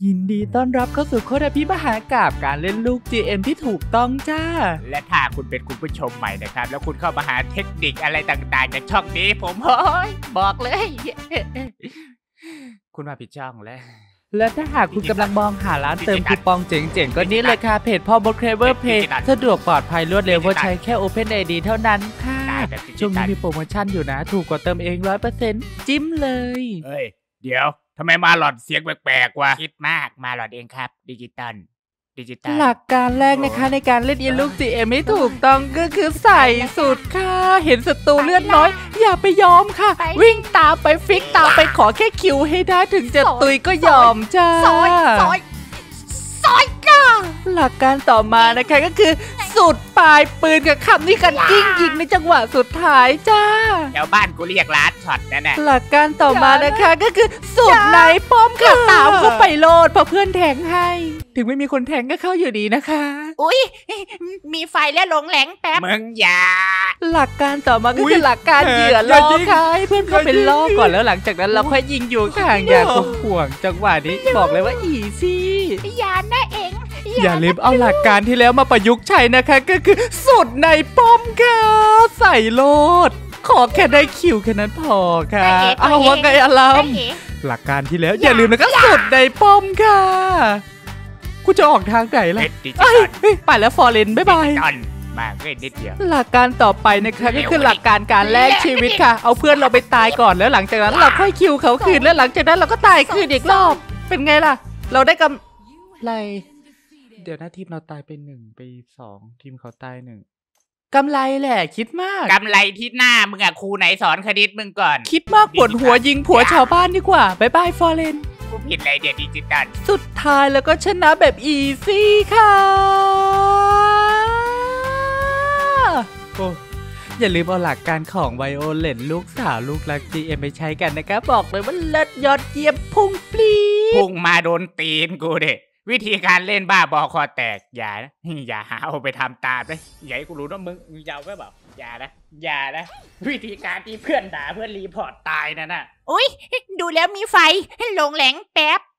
ยินดีต้อนรับเข้าสู่โคดาพิมหากาพย์การเล่นลูก GM ที่ถูกต้องจ้าและถ้าคุณเป็นคุณผู้ชมใหม่นะครับแล้วคุณเข้ามาหาเทคนิคอะไรต่างๆจากช่องนี้ผมบอกเลย คุณมาผิดช่องแล้วและถ้าหากคุณกำลังมองหาร้านเติมคูปองเจ๋งๆก็นี่เลยค่ะเพจพ่อบดเคเบิลเพย์สะดวกปลอดภัยรวดเร็วเพราะใช้แค่ OpenID เท่านั้นค่ะช่วงนี้มีโปรโมชั่นอยู่นะถูกกว่าเติมเอง 100% จิ้มเลยเฮ้ยเดี๋ยวทำไมมาหลอดเสียงแปลกๆวะคิดมากมาหลอดเองครับดิจิตอลหลักการแรกนะคะในการเล่นลูก GM ให้ถูกต้องก็คือใส่สุดค่ะเห็นศัตรูเลือดน้อยอย่าไปยอมค่ะวิ่งตามไปฟิกตามไปขอแค่คิวให้ได้ถึงจะตุยก็ยอมจ้าซอยจ้าหลักการต่อมานะคะก็คือสุดปลายปืนกับคำนี้กันยิงในจังหวะสุดท้ายจ้าแถวบ้านกูเรียกร้านช็อตนั่นแหละหลักการต่อมานะคะก็คือสุดในป้อมค่ะตามเข้าไปโลดเพราะเพื่อนแทงให้ถึงไม่มีคนแทงก็เข้าอยู่ดีนะคะอุ๊ยมีไฟและลงแหลงแป๊บมึงอย่าหลักการต่อมาก็คือหลักการเหยื่อล่อค่ะให้เพื่อนเข้าไปล่อก่อนแล้วหลังจากนั้นเราค่อยยิงอยู่ข้างอย่าห่วงจังหวะนี้บอกเลยว่าอีซี่อย่านะเองอย่าลืมเอาหลักการที่แล้วมาประยุกต์ใช้นะคะก็คือสุดในป้อมค่ะใส่โลดขอแค่ได้คิวแค่นั้นพอค่ะเอาว่าไงอลัมหลักการที่แล้วอย่าลืมนะครับสุดในป้อมค่ะกูจะออกทางไหนล่ะไปแล้วฟอร์เรนบ๊ายบายมาเล่นนิดเดียวหลักการต่อไปนะคะก็คือหลักการการแลกชีวิตค่ะเอาเพื่อนเราไปตายก่อนแล้วหลังจากนั้นเราค่อยคิวเขาคืนแล้วหลังจากนั้นเราก็ตายคืนอีกรอบเป็นไงล่ะเราได้กำไรเดี๋ยวนะทีมเราตายไป1ไป2ทีมเขาตาย1กำไรแหละคิดมากกำไรที่หน้ามึงอะครูไหนสอนคณิตมึงก่อนคิดมากปวดหัวยิงผัวชาวบ้านดีกว่าบายบายฟอร์เรนกูผิดอะไรเดี๋ยวดิจิตอลสุดท้ายแล้วก็ชนะแบบอีซี่ค่ะโอ้อย่าลืมเอาหลักการของไวโอเลนลูกสาวลูกรัก GM ไปใช้กันนะครับบอกเลยว่าเลิศยอดเยี่ยมพุ่งปลีพุ่งมาโดนตีนกูเด็วิธีการเล่นบ้าบอคอแตกอย่าหาเอาไปทำตามเลยอย่าให้กูรู้ว่ามึงยาวไม่บอกอย่านะวิธีการที่เพื่อนด่าเพื่อนรีพอร์ตตายนั่นน่ะอุ๊ยดูแล้วมีไฟลงแหลงแป๊บ